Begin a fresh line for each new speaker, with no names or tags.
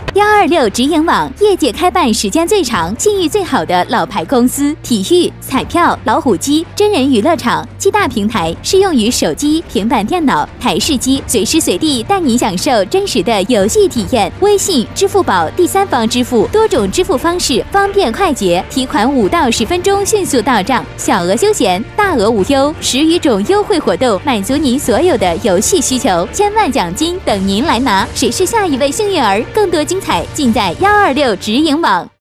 126直营网，业界开办时间最长、信誉最好的老牌公司。体育、彩票、老虎机、真人娱乐场7大平台，适用于手机、平板电脑、台式机，随时随地带您享受真实的游戏体验。微信、支付宝第三方支付，多种支付方式，方便快捷，提款5到10分钟迅速到账，小额休闲，大额无忧，10余种优惠活动，满足您所有的游戏需求，千万奖金等您来拿。谁是下一位幸运儿？更多精彩尽在126直营网。